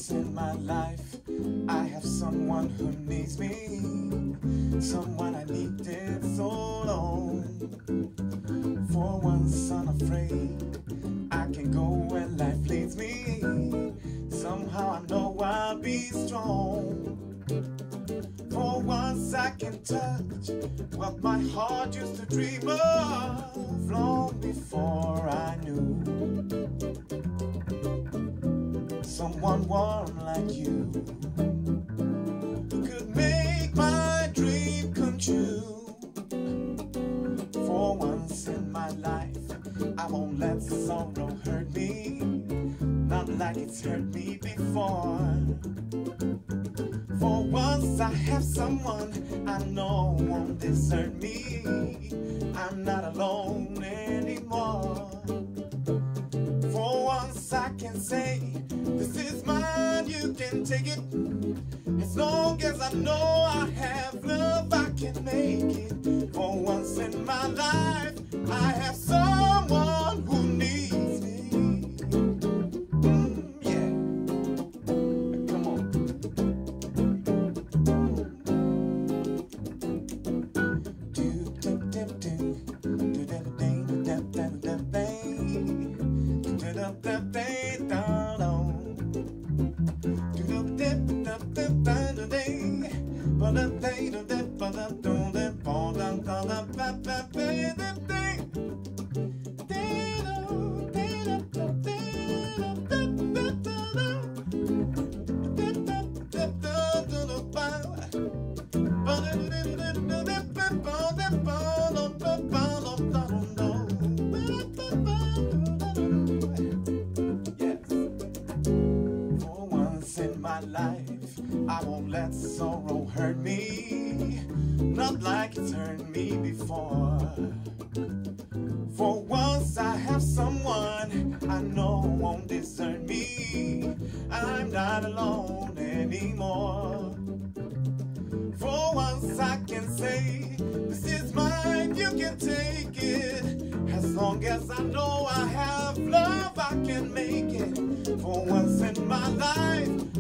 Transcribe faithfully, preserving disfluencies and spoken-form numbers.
once in my life, I have someone who needs me, someone I needed so long. For once unafraid, I can go where life leads me. Somehow I know I'll be strong. For once I can touch what my heart used to dream of long before I knew someone warm like you who could make my dream come true. For once in my life, I won't let sorrow hurt me, not like it's hurt me before. For once I have someone I know won't desert me. I'm not alone anymore. For once I can say, this is mine, you can take it. As long as I know I have love, I can make it. For once in my life, I have someone who needs me. Mm, yeah. Come on. Do do do do do do do do do do life, I won't let sorrow hurt me, not like it's hurt me before. For once I have someone I know won't desert me. I'm not alone anymore. For once I can say, this is mine, you can take it. As long as I know I have love, I can make it. For once in my life,